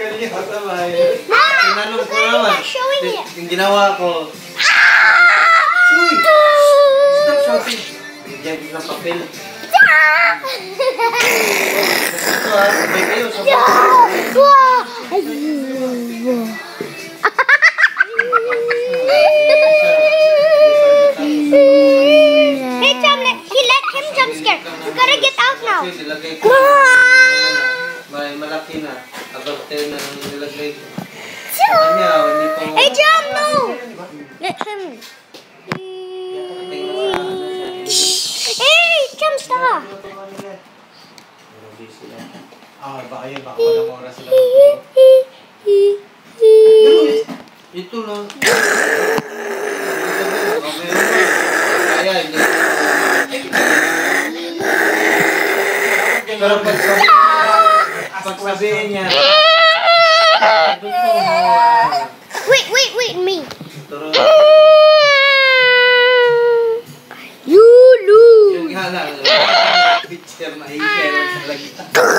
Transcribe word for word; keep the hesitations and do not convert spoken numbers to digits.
kanina sa bahay. Tinanong ko naman. Yung ginawa ko. Uy! Stop shouting. Bigyan ko ng papel. Ito ha, sabay kayo. Sabay kayo. Hey, Tom, let, he let him jump scare. You gotta get out now. May malaki na. Above ten na nilagay ko. Hey, John, no! Let him. Hey, John, stop! Ah, baka yun, baka walang oras sila. Ito lang. Kaya, hindi. Pero pagsabihin niya, Wait, wait, wait, me. Turo. Lulu. Yung nga lang, picture na i-share sa lagi.